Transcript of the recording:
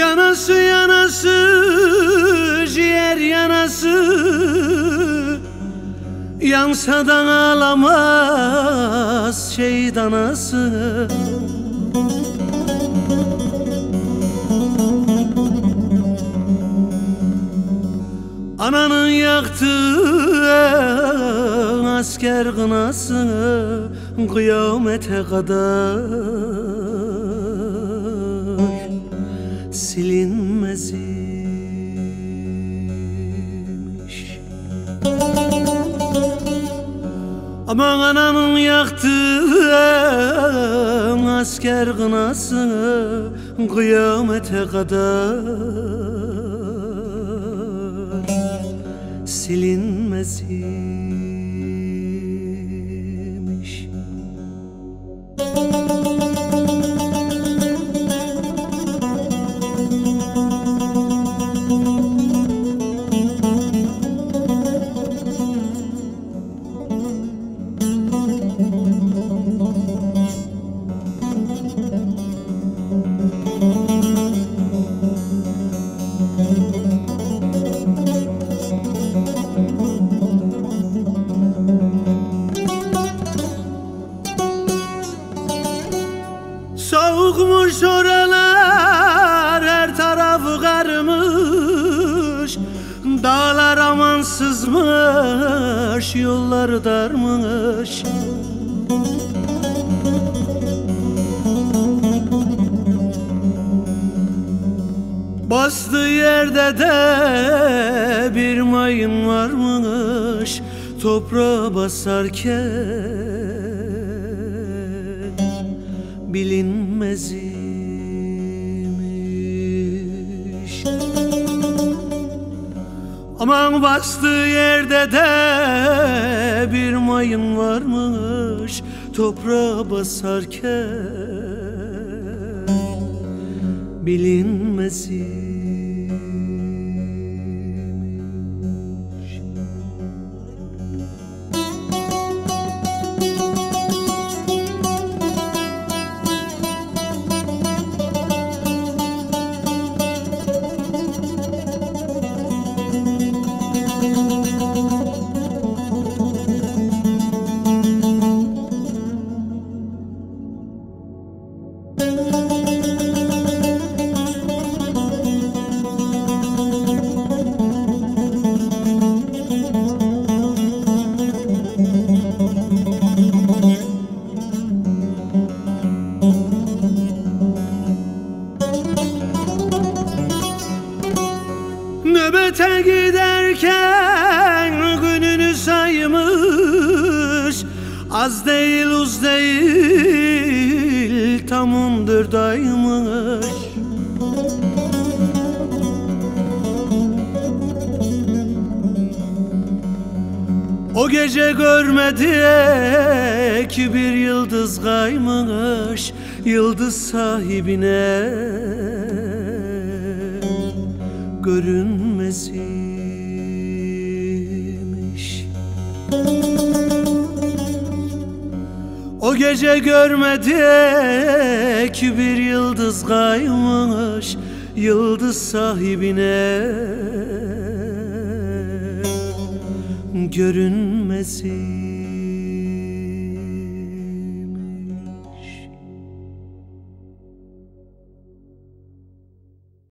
Yanası yanası, ciğer yanası, yansa da ağlamaz şehit anası. Ananın yaktığı asker kınası kıyamete kadar silinmez imiş. Aman ananın yaktığı asker kınası kıyamete kadar silinmez imiş. Soğukmuş oralar, her tarafı karmış, dağlar amansızmış, yollar darmış. Bastığı yerde de bir mayın varmış, toprağa basarken bilinmez imiş. Aman bastığı yerde de bir mayın varmış, toprağa basarken bilinmez imiş. Nöbete giderken gününü saymış, az değil uz değil tam 14 aymış. O gece görmedi ki bir yıldız kaymış, yıldız sahibine görünmez imiş. O gece görmedi ki bir yıldız kaymış, yıldız sahibine görünmez imiş.